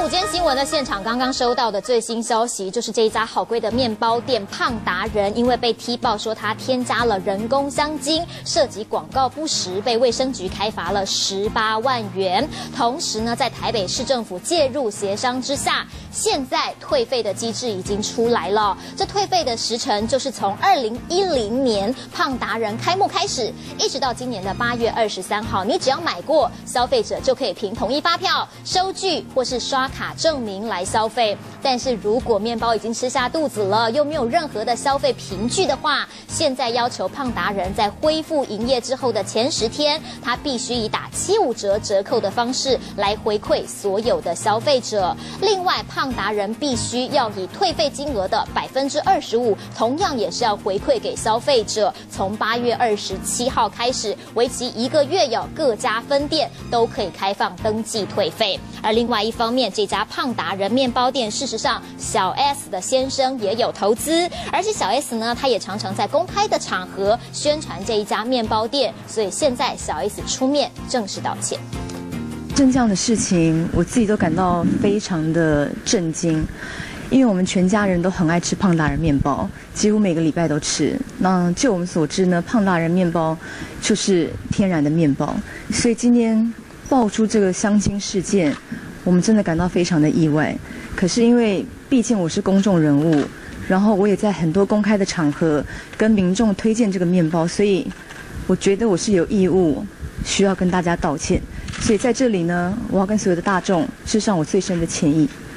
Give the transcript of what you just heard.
午间新闻的现场刚刚收到的最新消息，就是这一家好贵的面包店胖达人，因为被踢爆说他添加了人工香精，涉及广告不实，被卫生局开罚了18万元。同时呢，在台北市政府介入协商之下，现在退费的机制已经出来了。这退费的时程就是从2010年胖达人开幕开始，一直到今年的8月23号，你只要买过，消费者就可以凭统一发票、收据或是刷卡证明来消费。但是如果面包已经吃下肚子了，又没有任何的消费凭据的话，现在要求胖达人在恢复营业之后的前10天，他必须以打75折折扣的方式来回馈所有的消费者。另外，胖达人必须要以退费金额的25%，同样也是要回馈给消费者。从8月27号开始，为期1个月，有各家分店都可以开放登记退费。而另外一方面，这家胖达人面包店，事实上小 S 的先生也有投资，而且小 S 呢，他也常常在公开的场合宣传这一家面包店，所以现在小 S 出面正式道歉。 这样的事情，我自己都感到非常的震惊，因为我们全家人都很爱吃胖达人面包，几乎每个礼拜都吃。那就我们所知呢，胖达人面包就是天然的面包，所以今天爆出这个香精事件，我们真的感到非常的意外。可是因为毕竟我是公众人物，然后我也在很多公开的场合跟民众推荐这个面包，所以我觉得我是有义务需要跟大家道歉。所以在这里呢，我要跟所有的大众致上我最深的歉意。